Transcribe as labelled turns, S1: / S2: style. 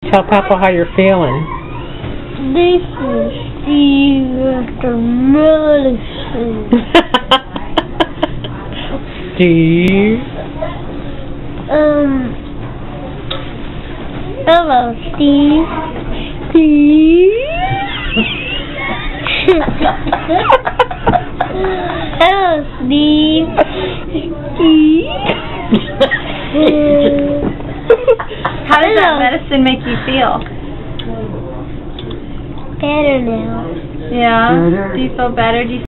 S1: Tell Papa how you're feeling.
S2: This is Steve after medicine.
S1: Steve.
S2: Hello, Steve.
S1: Steve.
S2: Hello, Steve.
S3: How does that medicine make you feel?
S2: Better now.
S3: Yeah? Do you feel better? Do you